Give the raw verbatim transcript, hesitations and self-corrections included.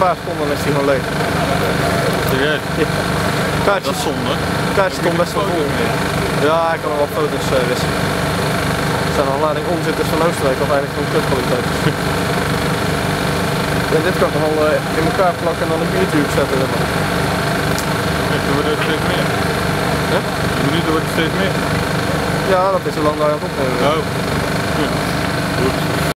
vijf seconden dan is die gewoon leeg. Serieus? Ja. Kaartje, Dat is zonde. kaartje stond best wel vol. Ja, ik kan nog wel foto's uh, wisselen. Er zijn een lading omzitters van Oostenrijk, of eigenlijk van kutkwaliteit. En dit kan ik nog wel uh, in elkaar plakken en dan een biertube zetten. Er wordt er steeds meer. Huh? De minuten wordt er steeds meer. Ja, dat is hoe lang daar aan het opnemen. Oh. Ja. Goed.